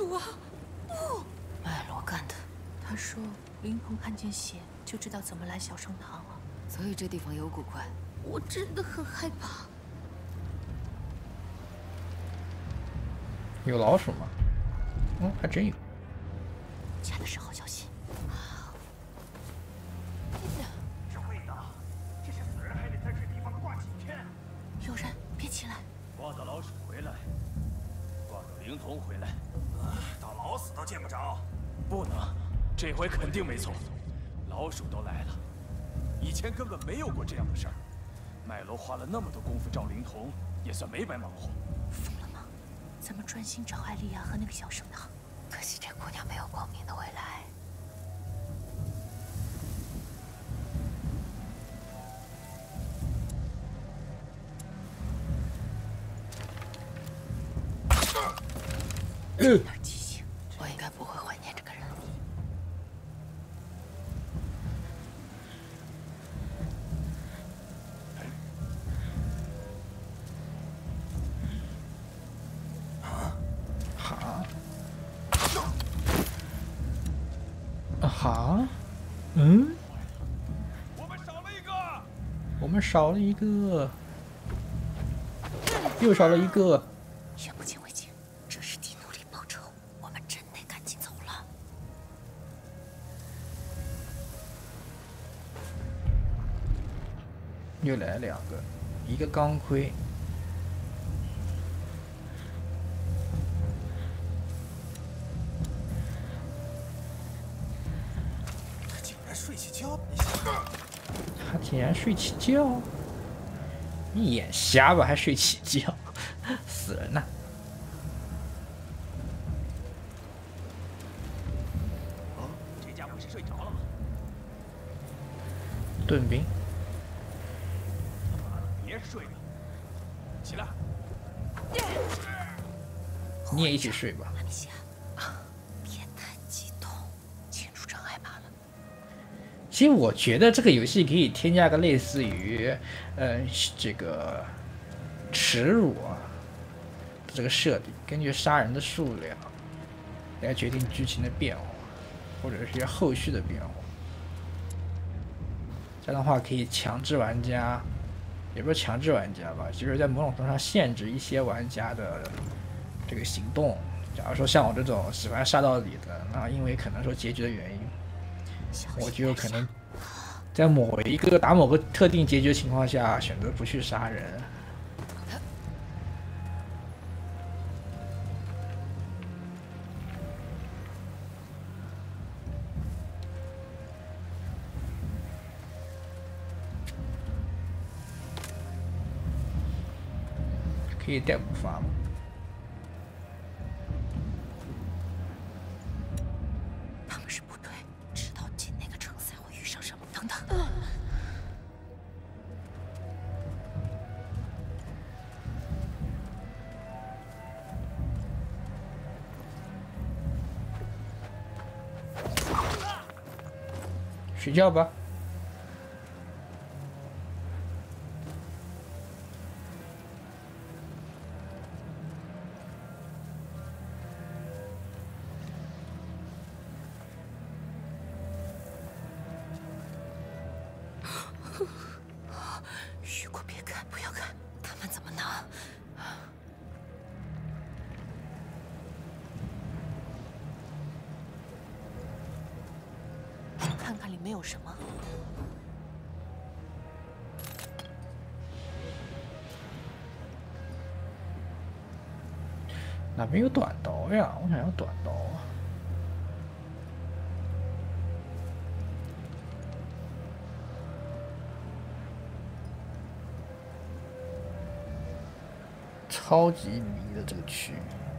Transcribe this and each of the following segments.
主啊，不！ 麦罗干的。 他说灵童看见血就知道怎么来小圣堂了， 所以这地方有古怪。 我真的很害怕。 有老鼠吗？嗯，还真有。 掐的是好消息。 这味道，这些死人还得在这地方挂几天？ 有人，别起来！ 挂到老鼠回来，挂到灵童回来，到老死都见不着。不能，这回肯定没错。老鼠都来了，以前根本没有过这样的事儿。麦罗花了那么多功夫找灵童，也算没白忙活。 疯了吗？咱们专心找艾丽亚和那个小圣堂。 可惜这姑娘没有光明的未来。 有点记性， 我应该不会怀念这个人。 哈？嗯？ 我们少了一个。 我们少了一个，又少了一个。 眼不见为净，这是替奴隶报仇，我们真得赶紧走了。 又来了两个，一个钢盔。 他竟然睡起觉，你想？ 他竟然睡起觉？你眼瞎吧？还睡起觉？死人呐！ 哦，这家伙是睡着了吗？ 盾兵。 他妈的，别睡了，起来！ 你也一起睡吧。 阿米西亚，别太激动，进入障碍罢了。 其实我觉得这个游戏可以添加个类似于，这个耻辱啊这个设定，根据杀人的数量来决定剧情的变化，或者是一些后续的变化。这样的话可以强制玩家，也不是强制玩家吧，就是在某种程度上限制一些玩家的这个行动。假如说像我这种喜欢杀到底的，那因为可能说结局的原因，我就有可能在某一个打某个特定结局的情况下选择不去杀人。可以带补发吗？ 他们是部队，知道进那个城才会遇上什么。等等， 睡觉吧。 雨果，别看，不要看， 他们怎么能？ 看看里面有什么。 哪边有短刀呀？我想要短刀啊！超级迷的这个区域。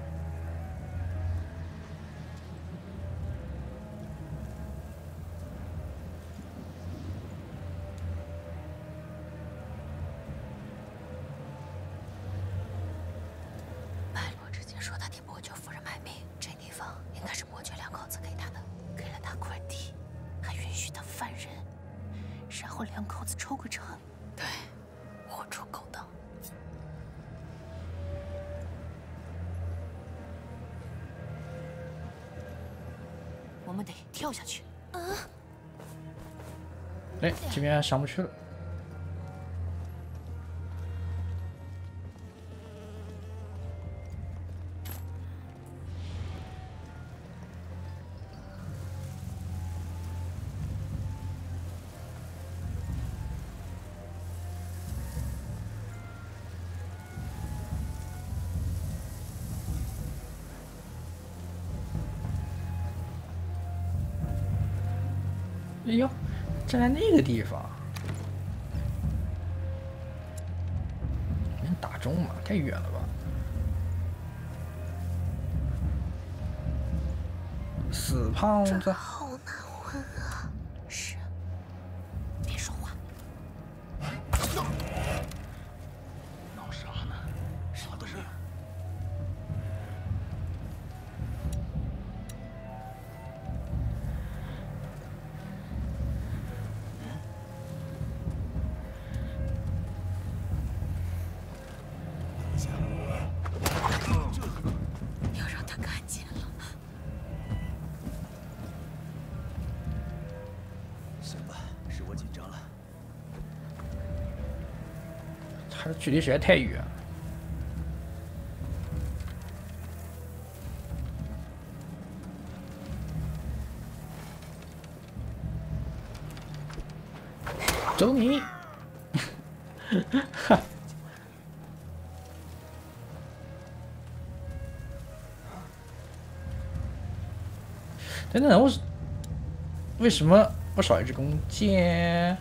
麦罗之前说他替伯爵夫人卖命，这地方应该是伯爵两口子给他的， 给了他块地，还允许他犯人，然后两口子抽个成。 对，活出狗当。 我们得跳下去。 哎，这边上不去了。哎呦，站在那个地方，能打中吗？太远了吧！死胖子， 好难混啊！ 是，别说话。 闹啥呢？啥都没有。 要让他看见了。 行吧，是我紧张了。 它的距离实在太远。走你！哈。等等，为什么我少一支弓箭？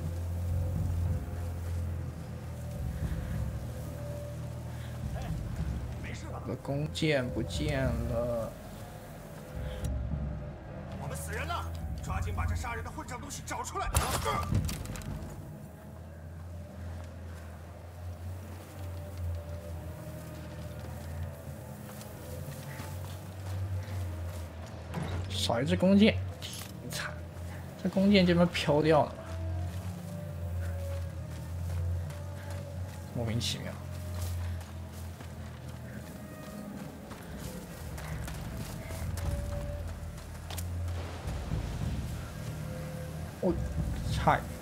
我的弓箭不见了。 我们死人了，抓紧把这杀人的混账东西找出来！ 少一支弓箭，挺惨。这弓箭这边飘掉了，莫名其妙。哦，差一点。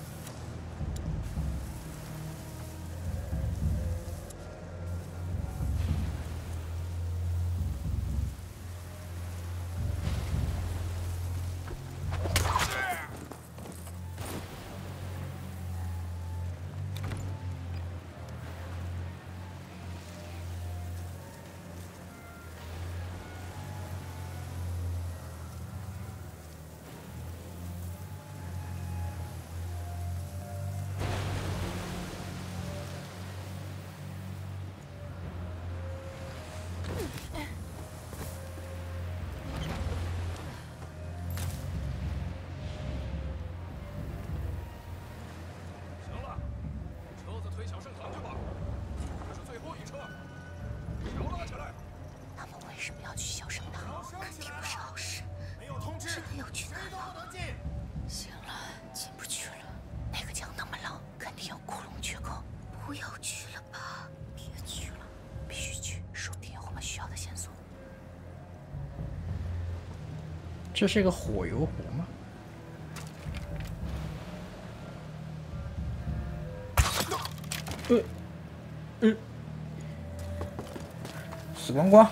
行了，车子推小圣堂去吧，这是最后一车，手拉起来。 他们为什么要去小圣堂？ 肯定不是好事。 没有通知， 真的要去哪都不能进。 行了，进不去了， 那个江那么冷，肯定有窟窿缺口。 不要去了吧。 别去了，必须去，说不定有我们需要的线索。 这是一个火油壶吗？死光光！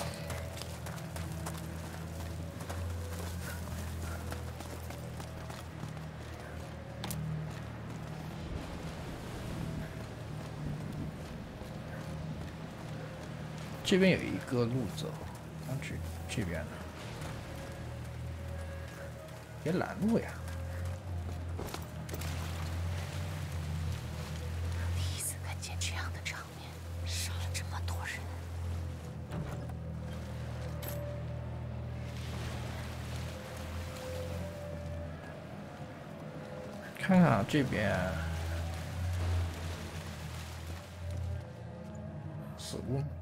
这边有一个路走，这边呢？别拦路呀！ 第一次看见这样的场面，杀了这么多人。 看看啊，这边死路吗？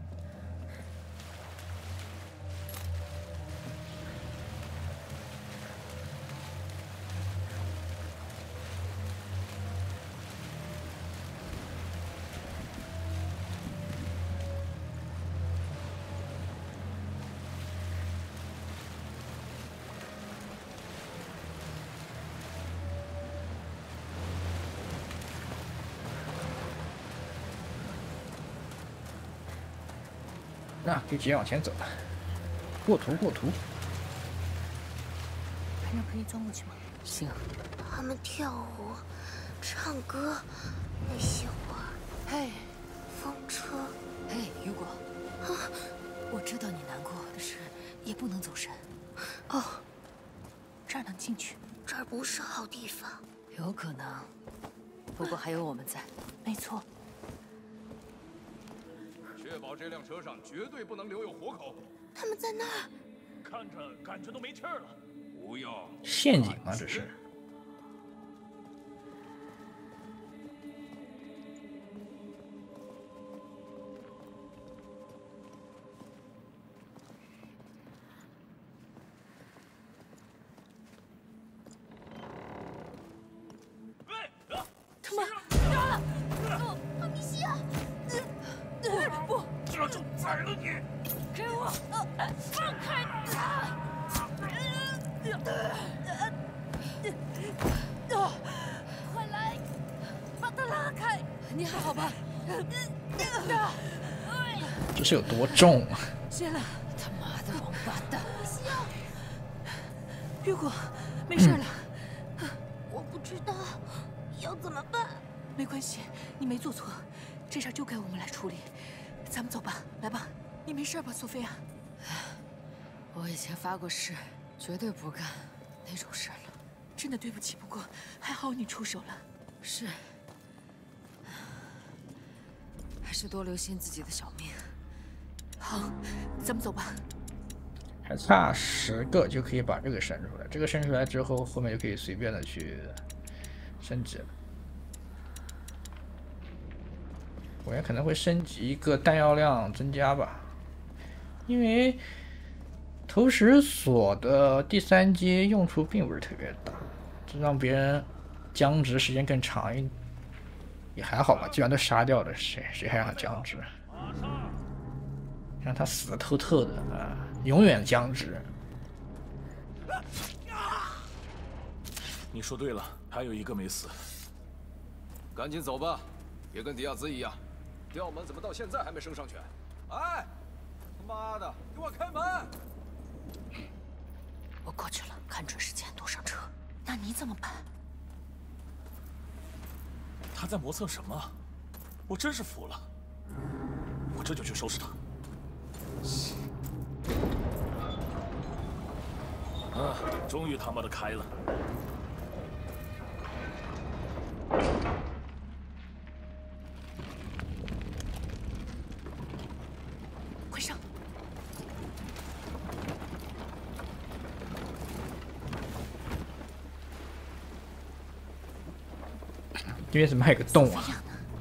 那可以直接往前走了。过图。 反正可以钻过去吗？ 行。 他们跳舞、唱歌，那些花， 嘿， 风车。 嘿，雨果，我知道你难过，但是也不能走神。 哦，这儿能进去？ 这儿不是好地方。 有可能，不过还有我们在。 没错。 确保这辆车上绝对不能留有活口。 他们在那儿。 看着感觉都没气儿了。不要。 陷阱吗？这是。 阿米西亚， 不， 这就宰了你！ 给我，放开他！快来，把他拉开！你还好吧？ 这是有多重啊？ 谢了，他妈的王八蛋！ 米西亚， 雨果，没事了。 我不知道要怎么办。 没关系，你没做错，这事儿就该我们来处理。咱们走吧，来吧。你没事吧，索菲亚？ 我以前发过誓，绝对不干那种事了。 真的对不起，不过还好你出手了。 是，还是多留心自己的小命。 好，咱们走吧。 还差10个就可以把这个升出来，这个升出来之后，后面就可以随便的去升级了。我也可能会升级一个弹药量增加吧，因为投石锁的第3阶用处并不是特别大，这让别人僵直时间更长也还好吧，既然都杀掉了，谁还让他僵直？让他死得透透的啊，永远僵直。 你说对了，还有一个没死。赶紧走吧，别跟迪亚兹一样。吊门怎么到现在还没升上去？哎，他妈的，给我开门！ 我过去了，看准时间躲上车。 那你怎么办？ 他在磨蹭什么？我真是服了。我这就去收拾他。啊，终于他妈的开了。 快上！ 这边怎么还有个洞啊？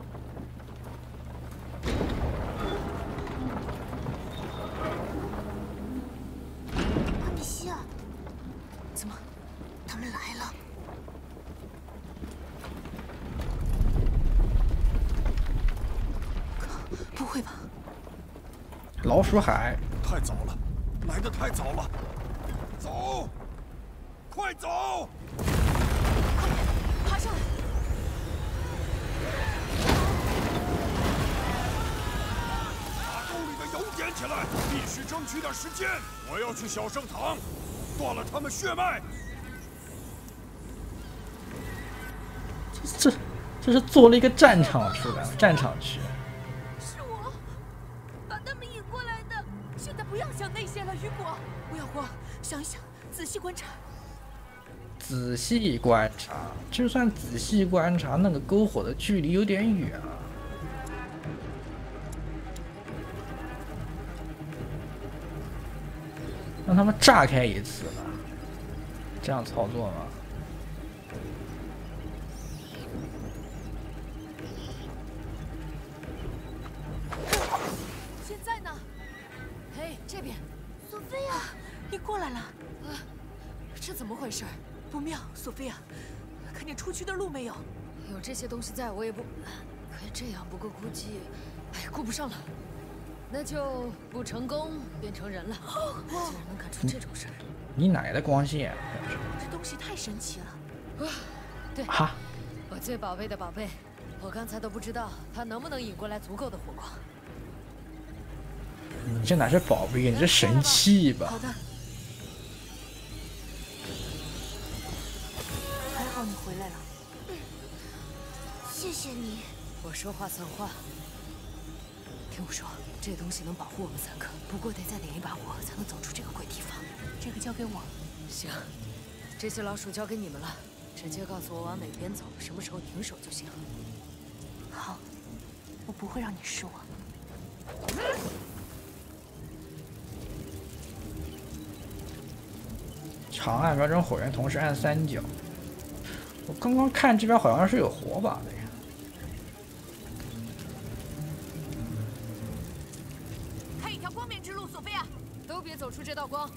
阿米西亚， 怎么？ 他们来了。 不会吧？ 老鼠海， 太早了，来得太早了。走，快走！ 爬上来！ 把兜里的油点起来，必须争取点时间。我要去小圣堂，断了他们血脉。 这是做了一个战场出来，战场区。 是我把他们引过来的。现在不要想那些了，雨果，不要慌，想一想，仔细观察。 仔细观察，就算仔细观察，那个篝火的距离有点远啊。让他们炸开一次吧，这样操作吗？ 现在呢？ 嘿，这边， 索菲亚，你过来了。 这怎么回事？ 不妙，索菲亚，看见出去的路没有？ 有这些东西在，我也不可以这样。不过估计，哎，顾不上了。那就不成功变成人了。竟然能干出这种事儿！ 你哪来的光线？ 这东西太神奇了。 对， 哈， 我最宝贝的宝贝，我刚才都不知道它能不能引过来足够的火光。 你这哪是宝贝，你这神器吧？ 好的。还好你回来了。 谢谢你。 我说话算话。听我说，这东西能保护我们3个，不过得再点一把火才能走出这个鬼地方。 这个交给我。 行，这些老鼠交给你们了，直接告诉我往哪边走，什么时候停手就行。 好，我不会让你失望。 长按瞄准火源，同时按3角。我刚刚看这边好像是有火把的呀。 开一条光明之路，索菲亚。 都别走出这道光。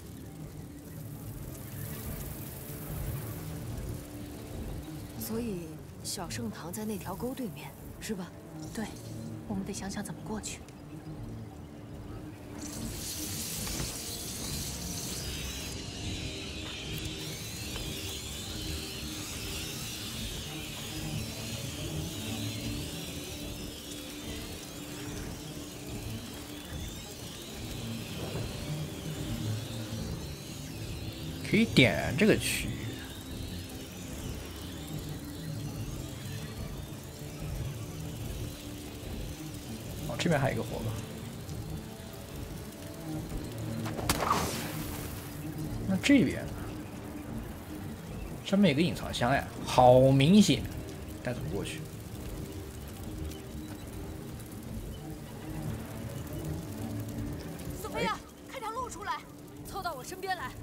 所以小圣堂在那条沟对面，是吧？ 对，我们得想想怎么过去。 可以点燃这个区域。哦，这边还有一个火把。那这边呢？上面有个隐藏箱呀，好明显，但怎么过去？ 索菲亚，开条路出来。 凑到我身边来。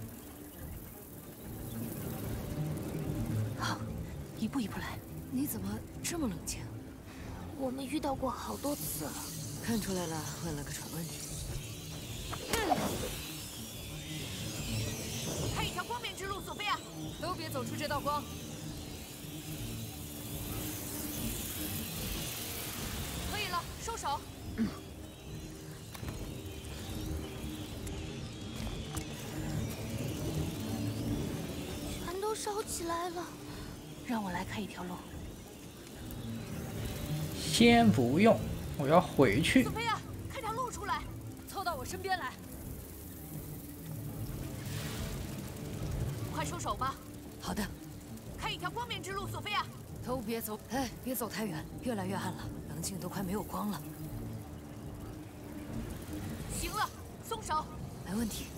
好，一步一步来。 你怎么这么冷静？ 我们遇到过好多次了。 看出来了，问了个蠢问题。 开一条光明之路，索菲亚。 都别走出这道光。 可以了，收手。 全都烧起来了。 让我来开一条路。 先不用，我要回去索。菲亚，开条路出来。 凑到我身边来。 快收手吧。 好的。 开一条光明之路，索菲亚。 都别走，哎，别走太远，越来越暗了，棱镜都快没有光了。 行了，松手。 没问题。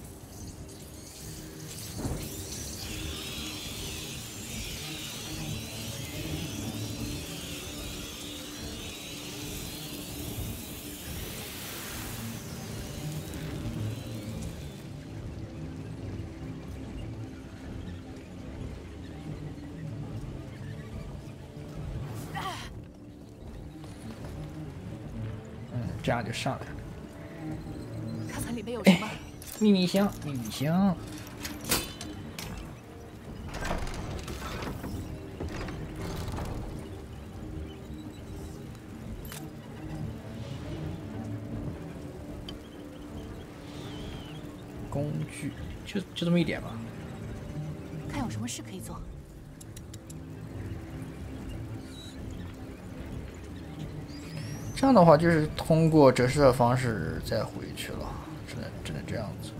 这样就上来了。 看看里面有什么。 秘密箱，秘密箱。工具就这么一点吧。 看有什么事可以做。 这样的话就是通过折射的方式再回去了，只能这样子。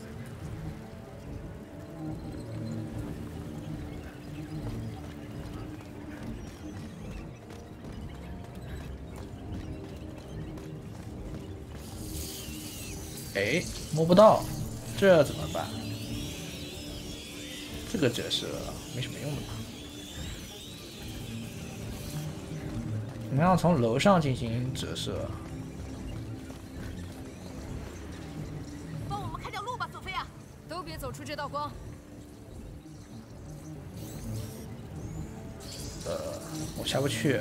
哎，摸不到，这怎么办？这个折射没什么用的吧？我们要从楼上进行折射。 帮我们开条路吧，索菲亚。 都别走出这道光。 我下不去。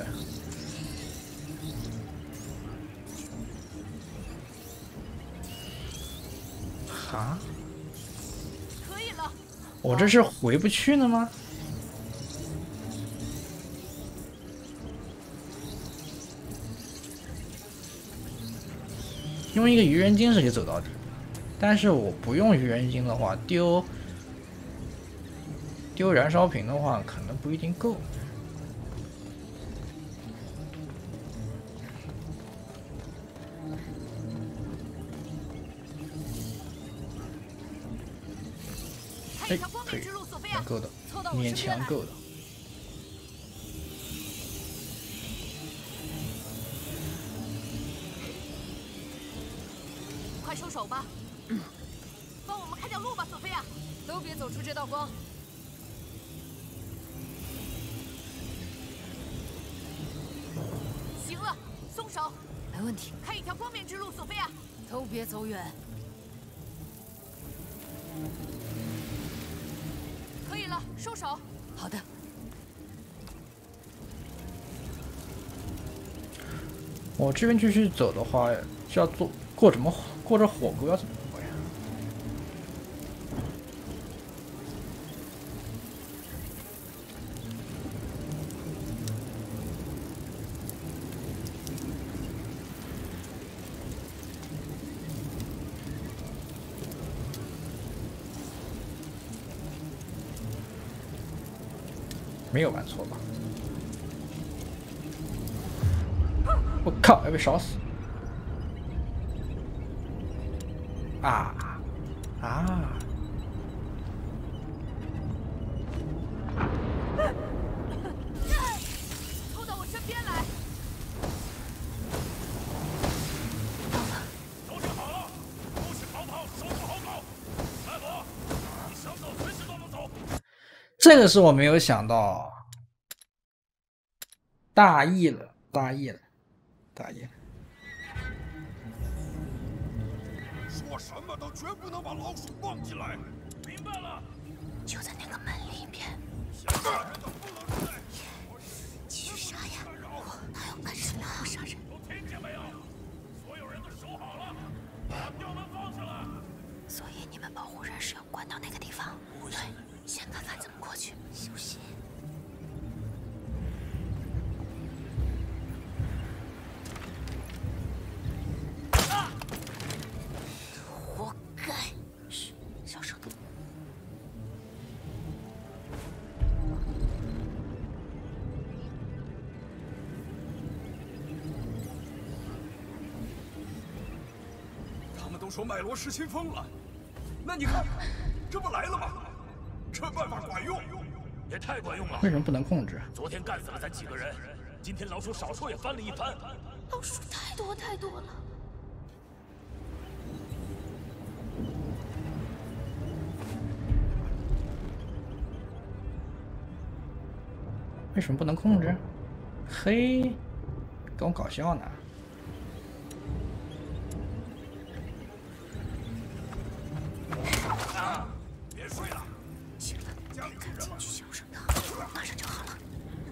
哈？ 可以了。 我这是回不去了吗？用一个愚人金是可以走到底，但是我不用愚人金的话，丢燃烧瓶的话，可能不一定够。 哎，可以，能够的，勉强够的。 快收手吧！帮我们开条路吧，索菲亚！ 都别走出这道光。 行了，松手。 没问题。 开一条光明之路，索菲亚！ 都别走远。 可以了，收手。 好的。 我这边继续走的话，是要过着火锅要怎么过呀？没有玩错吧？我靠，要被烧死！啊！ 凑到我身边来！ 都是好了，都是逃跑，守住好狗。赛博，你想走随时都能走。 这个是我没有想到，大意了。 说什么都绝不能把老鼠放进来，明白了？ 就在那个门里边。 想杀人的不能进来。 继续杀呀！他要干什么？不杀人。 都听见没有？所有人都守好了，把吊门放上来。 所以你们保护人是要关到那个地方？对，先看看怎么过去。小心。活该！嘘，小声点。 他们都说麦罗失心疯了，那你看，这不来了吗？这办法管用，也太管用了。 为什么不能控制？ 昨天干死了咱几个人，今天老鼠少说也翻了一番。 老鼠太多了。 为什么不能控制？嘿，跟我搞笑呢？ 别睡了， 行了，赶紧去修整它，马上就好了。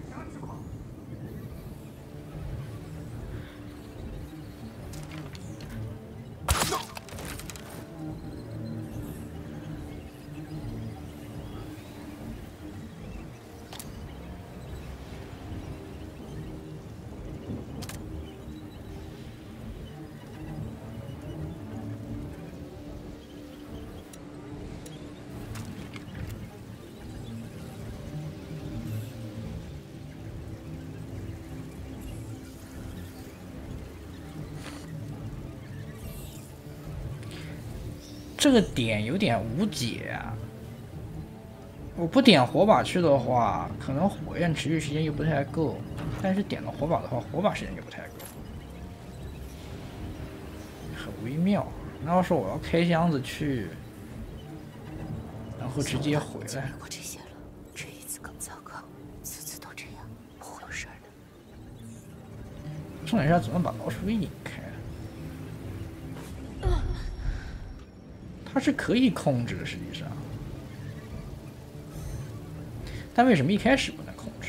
这个点有点无解啊！我不点火把去的话，可能火焰持续时间又不太够；但是点了火把的话，火把时间就不太够，很微妙。那要是我要开箱子去，然后直接回来。 经历过这些了，这一次更糟糕，次次都这样，不会有事儿的。 重点是怎么把老鼠给引开？它是可以控制的，实际上，但为什么一开始不能控制？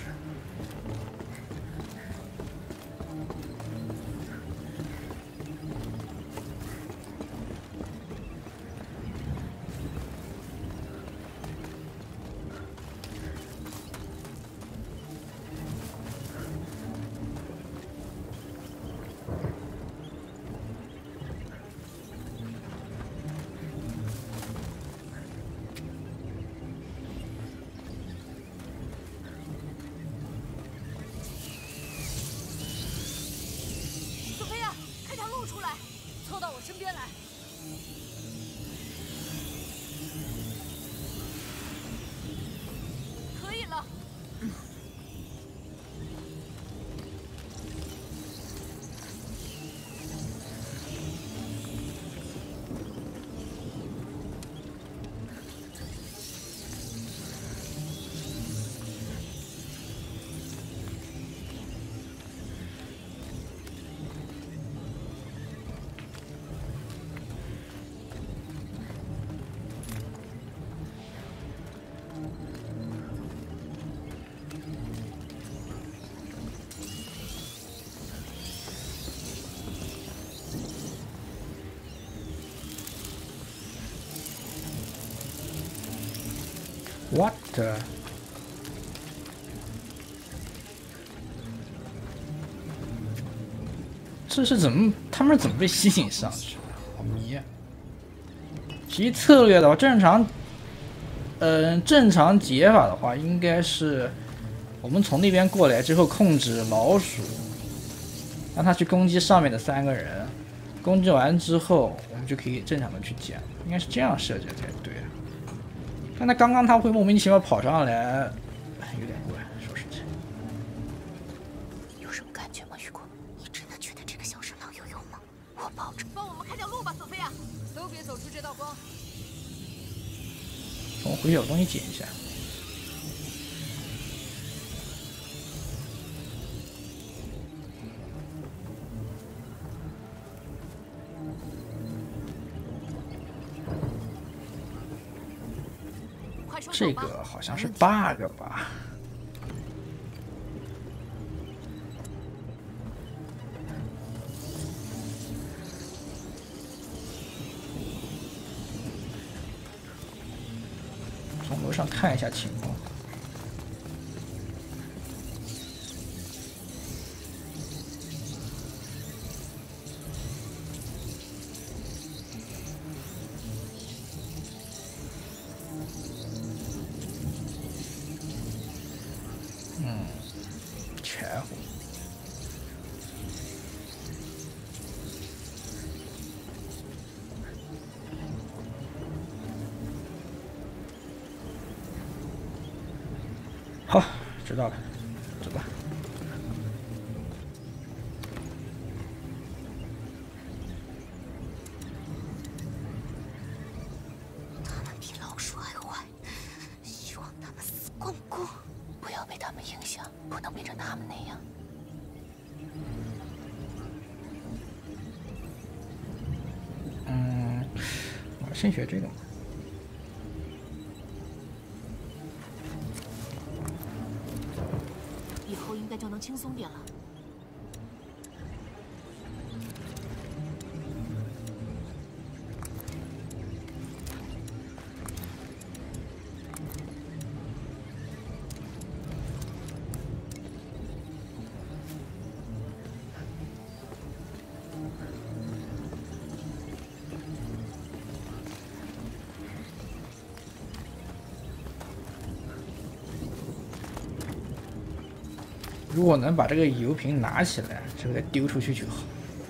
凑到我身边来。 What？ 这是怎么？他们是怎么被吸引上去的？好迷啊！其实策略的话，正常解法的话，应该是我们从那边过来之后，控制老鼠，让他去攻击上面的3个人，攻击完之后，我们就可以正常的去捡，应该是这样设计才对。但他刚刚他会莫名其妙跑上来，有点怪，说实在。 有什么感觉吗，雨果？你真的觉得这个小神狼有用吗？我保证。 帮我们开条路吧，索菲亚。 都别走出这道光。 我回去有东西捡一下。这个好像是 bug 吧？从楼上看一下情况。柴火。好，知道了，走吧。 他们比老鼠还坏，希望他们死光光。不要被他们影响，不能变成他们那样。 我先学这个。 以后应该就能轻松点了。 如果能把这个油瓶拿起来，这个再丢出去就好。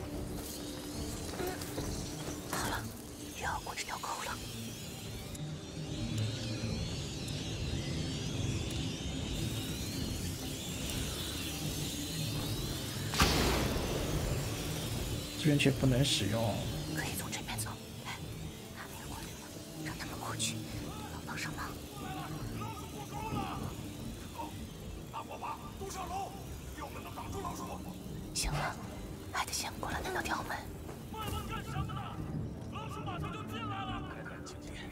好了，又要过这条沟了。 这边却不能使用。 可以从这边走。哎，他们也过来了，让他们过去，对我帮上忙。 都上楼，有门能挡住老鼠。 行了，还得先过了那道条门。 慢慢干什么呢？老鼠马上就进来了。看看情节。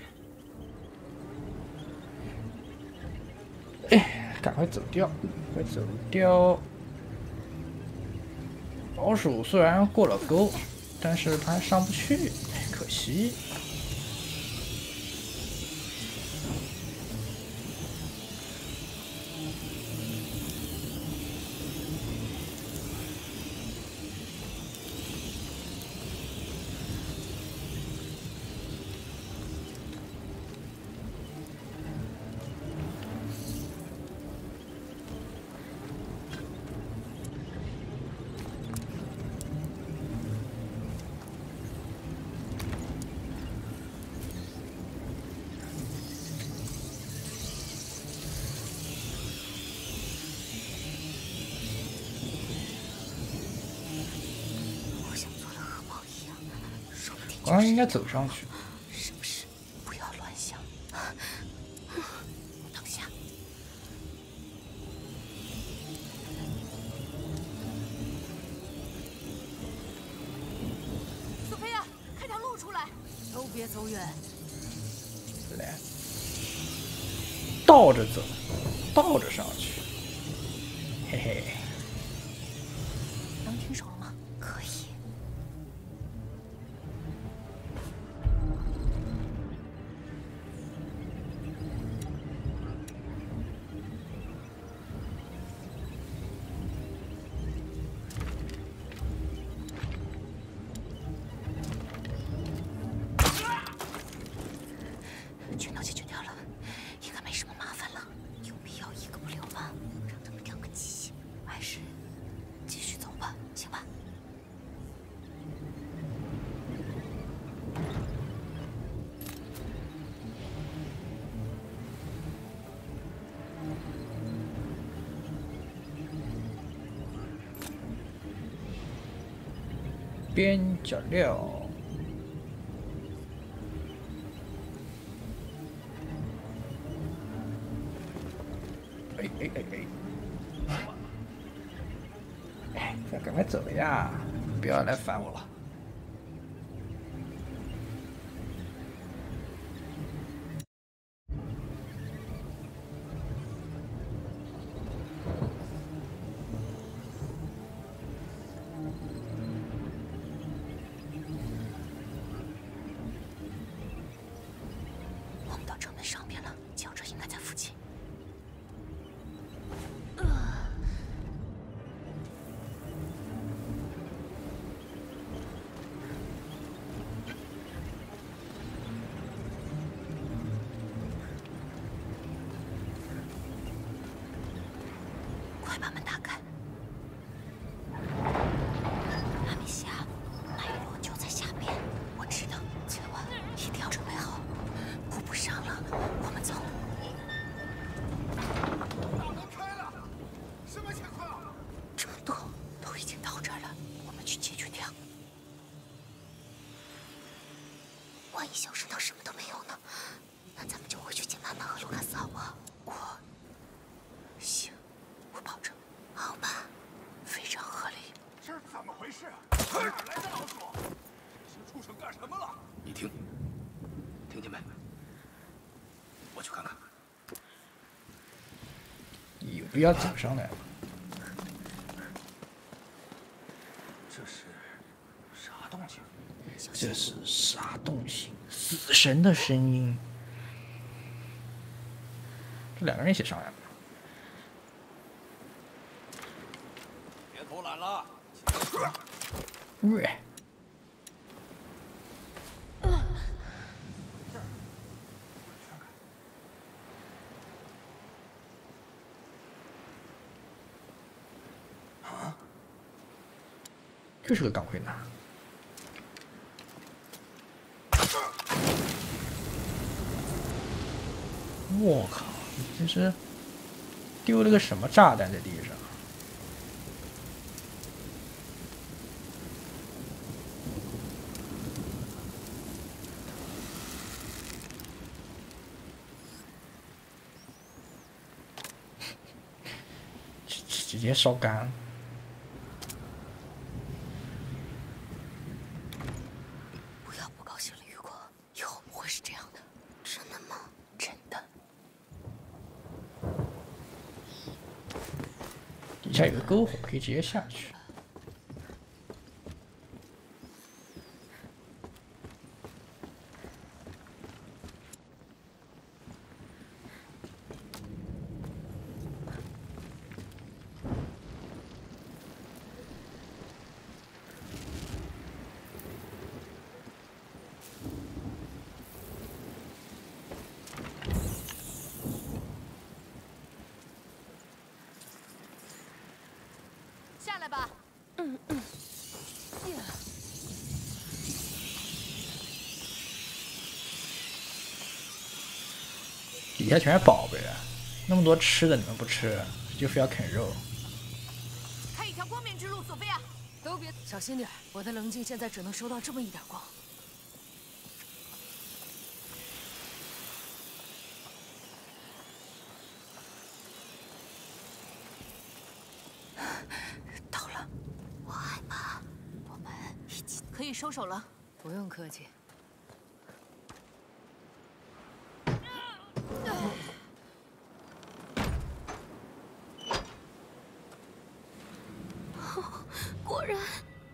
哎，赶快走掉，快走掉！老鼠虽然过了沟，但是它上不去，可惜。刚刚应该走上去。 是不是？不要乱想。等下。 索菲亚，开条路出来。 都别走远。 来，倒着走，倒着上去。嘿嘿。 能停手了吗？可以。 边角料。哎，赶快走呀！不要来烦我了。 我们到城门上边了，强者应该在附近。快把门打开！阿米西亚，脉络就在下面，我知道，千万一定要准备好，顾不上了，我们走。 大门开了，什么情况？ 这么多都已经到这儿了，我们去解决掉。万一小石头什么都没有呢？那咱们就回去见妈妈和卢卡斯好不好？行，我保证。好吧，非常合理。 这怎么回事？哪来的老鼠？这些畜生干什么了？ 你听见没？我去看看。 有必要走上来吗？ 这是啥动静？ 这是啥动静？死神的声音。这两个人一起上来了。 别偷懒了。 喂。又是个钢盔男。我靠！你这是丢了个什么炸弹在地上？直接烧干。 不要不高兴了，雨果，以后不会是这样的。真的吗？真的。 底下有个篝火，可以直接下去。 下来吧。 底下全是宝贝啊！那么多吃的你们不吃，就非要啃肉。 开一条光明之路，索菲亚。 都别小心点，我的棱镜现在只能收到这么一点光。 到了，我害怕。我们一起可以收手了。 不用客气。 果然，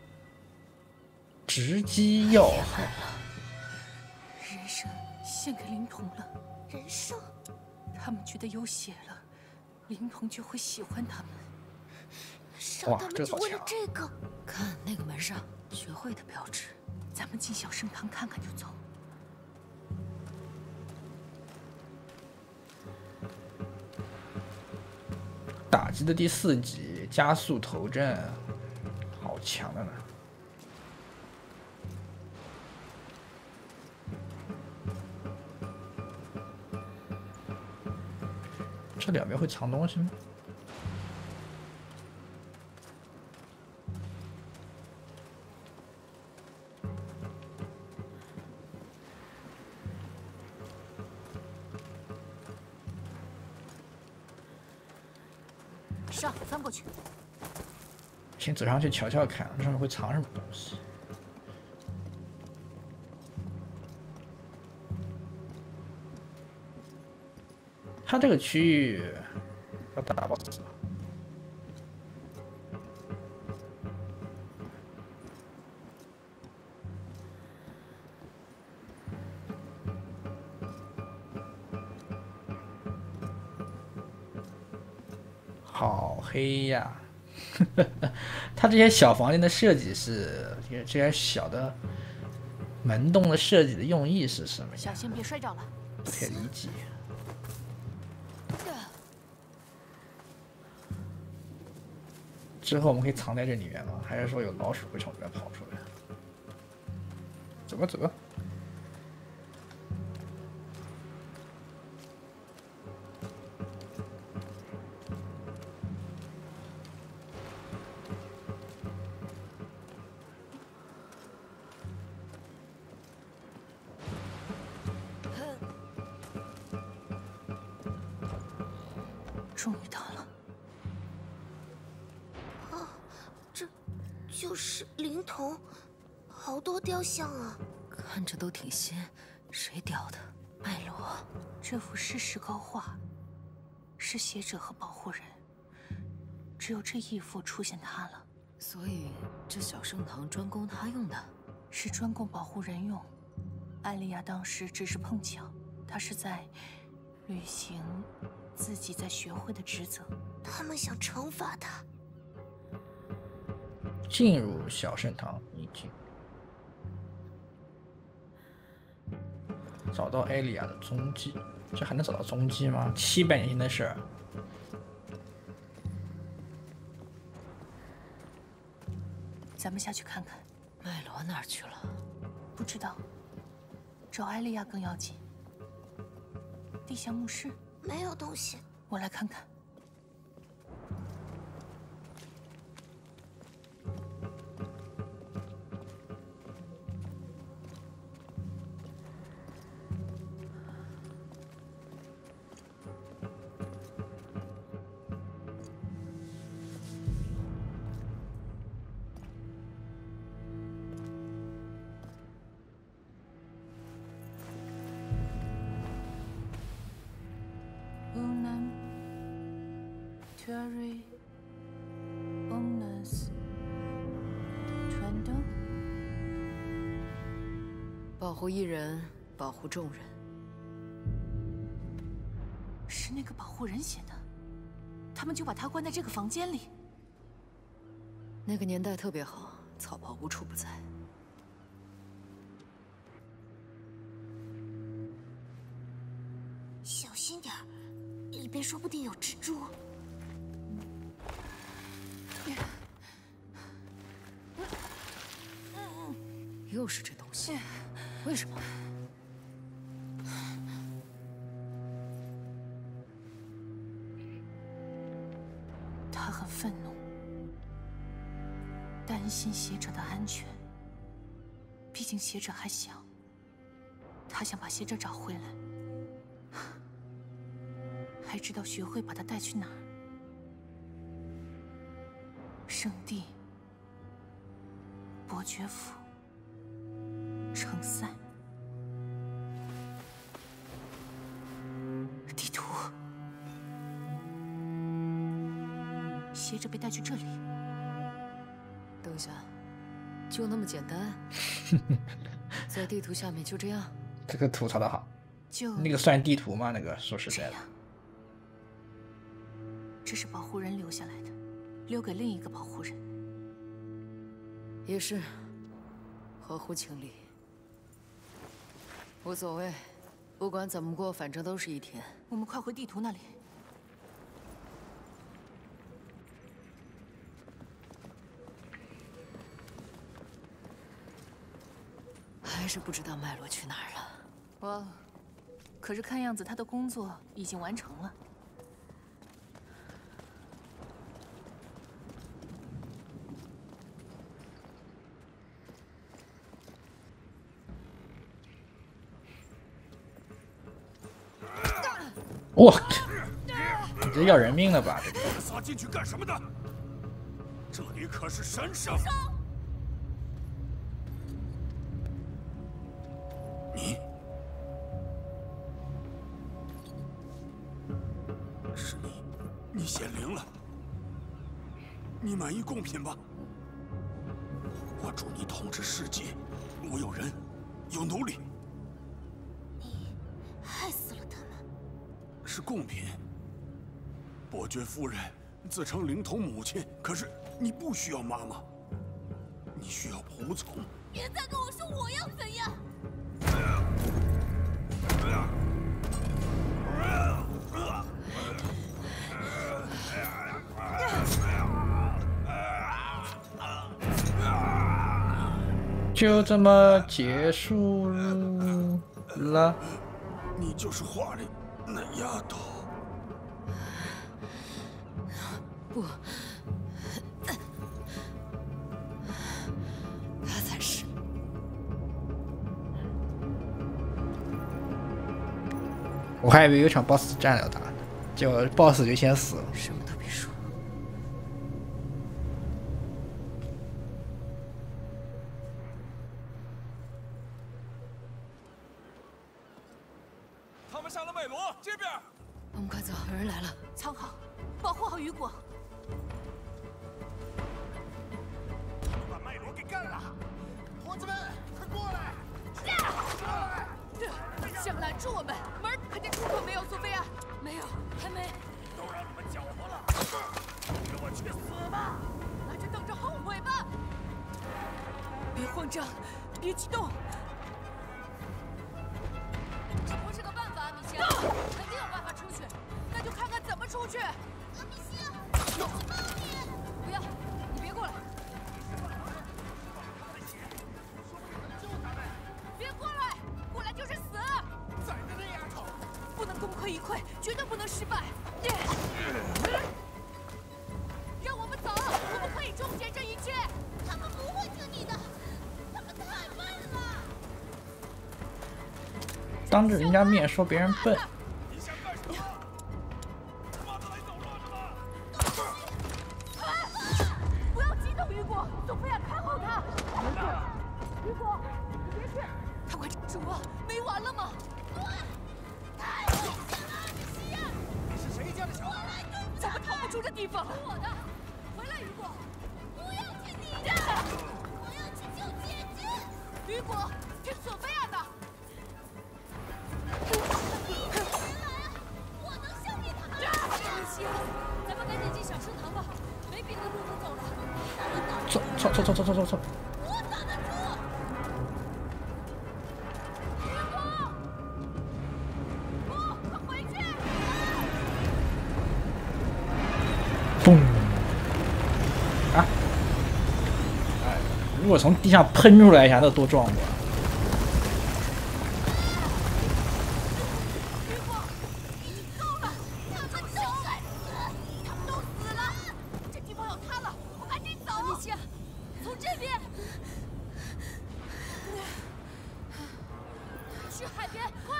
直击要害。 人生献给灵童了， 人生他们觉得有血了，灵童就会喜欢他们。 伤他们就为了这个？ 看那个门上学会的标志。 咱们进小圣堂看看就走。 打击的第4级，加速头阵，好强的呢！这两边会藏东西吗？ 上，翻过去。 先走上去瞧瞧看，上面会藏什么东西。它这个区域要打 BOSS 吗？好黑呀！它这些小房间的设计是这些小的门洞的设计的用意是什么呀？ 小心别摔着了。 不太理解。之后我们可以藏在这里面吗？还是说有老鼠会从这边跑出来？走吧，走吧。 终于到了。啊，这就是灵童，好多雕像啊， 看着都挺新，谁雕的？ 麦罗，这幅是石膏画，是邪者和保护人，只有这一幅出现他了。 所以这小圣堂专供他用的， 是专供保护人用。艾莉亚当时只是碰巧，她是在履行自己在学会的职责。他们想惩罚他。 进入小圣堂已经找到艾莉亚的踪迹，这还能找到踪迹吗？700年前的事儿。 咱们下去看看。 麦罗哪儿去了？ 不知道，找艾莉亚更要紧。地下墓室没有东西，我来看看。Terry Omnes 传灯， 保护一人，保护众人。 是那个保护人写的，他们就把他关在这个房间里。 那个年代特别好，草袍无处不在。 小心点儿，里边说不定有蜘蛛。 又是这东西，为什么？ 他很愤怒，担心邪者的安全。毕竟邪者还小，他想把邪者找回来，还知道学会把他带去哪儿。圣地、伯爵府、城塞。地图，邪者被带去这里。 等一下，就那么简单？在地图下面就这样？ 这个吐槽的好。 就那个算地图吗？那个说实在的， 这是保护人留下来的，留给另一个保护人。 也是，合乎情理。无所谓，不管怎么过，反正都是一天。 我们快回地图那里。 还是不知道麦罗去哪儿了。 哇，可是看样子他的工作已经完成了。 哇， 这要人命了吧？这个撒进去干什么的？这里可是神圣。你是你显灵了。你满意贡品吧？我助你统治世界，我有人，有奴隶。 你害死了他们。 是贡品。伯爵夫人自称灵童母亲，可是你不需要妈妈，你需要仆从。 别再跟我说我要怎样！ 就这么结束了。 你就是画里那丫头。 不，他才是。 我还以为有场 BOSS 战要打，结果 BOSS 就先死了。 什么都别说。 他们上了美罗这边。 我们快走，有人来了。 藏好，保护好雨果。 把麦罗给干了！伙计们，快过来！ 想拦住我们，门肯定出口没有，索菲亚。没有，还没。 都让你们搅和了，给我去死吧！ 那就等着后悔吧。别慌张，别激动。 这不是个办法，米歇尔，肯定有办法出去。 那就看看怎么出去。 米歇尔，不要，你别过来。 别过来，过来就是死。 宰了那丫头！ 不能功亏一篑，绝对不能失败。让我们走，我们可以终结这一切。他们不会听你的，他们太笨了。 当着人家面说别人笨。 你想干什么？妈的来捣乱了吗？ 不要激动，雨果，索菲亚看好他。没事，雨果，你别去。他快主啊，没完了吗？太危险了，米西亚！ 你是谁家的小孩？ 咱们逃不出这地方了。 我的，回来，雨果。 不要听你的，我要去救姐姐。雨果，听索菲亚的。我能消灭他们。 米歇尔，咱们赶紧进小食堂吧，没别的路能走了。 走。 我挡得住。雨果，不，快回去！ 嘣！啊！哎，如果从地上喷出来一下，那多壮观！ 雨果，够了，他们都该死，他们都死了。这地方要塌了，我们赶紧走。 米歇尔，从这边。 去海边，快！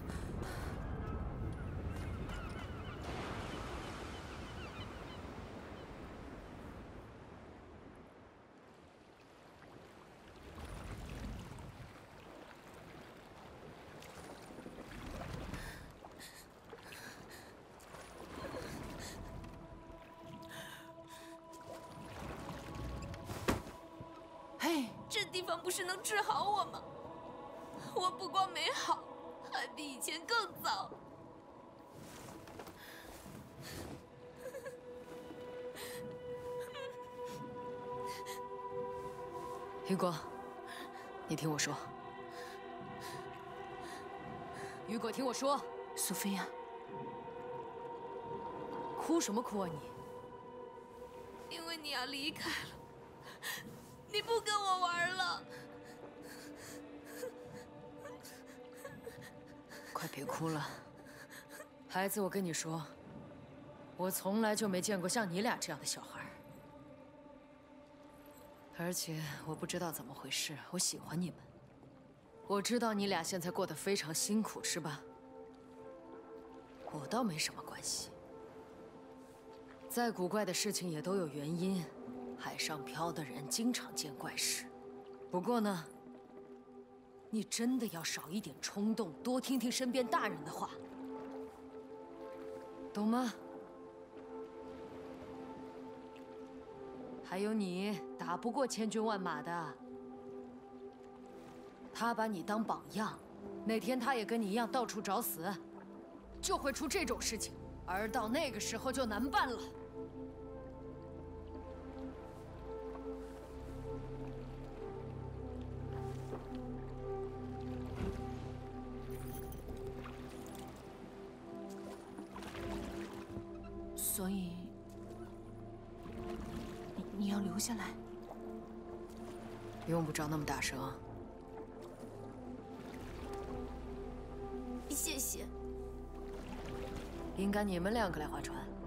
嘿， 这地方不是能治好我吗？我不光没好，还比以前更糟。 雨果，你听我说。雨果，听我说。 索菲亚， 哭什么哭啊你？ 因为你要离开了，你不跟我玩了。 快别哭了，孩子，我跟你说，我从来就没见过像你俩这样的小孩。而且我不知道怎么回事，我喜欢你们。我知道你俩现在过得非常辛苦，是吧？我倒没什么关系， 再古怪的事情也都有原因，海上漂的人经常见怪事。不过呢，你真的要少一点冲动，多听听身边大人的话，懂吗？还有你，打不过千军万马的。他把你当榜样，哪天他也跟你一样到处找死，就会出这种事情，而到那个时候就难办了。 所以，你要留下来？ 用不着那么大声。 谢谢。 应该你们两个来划船。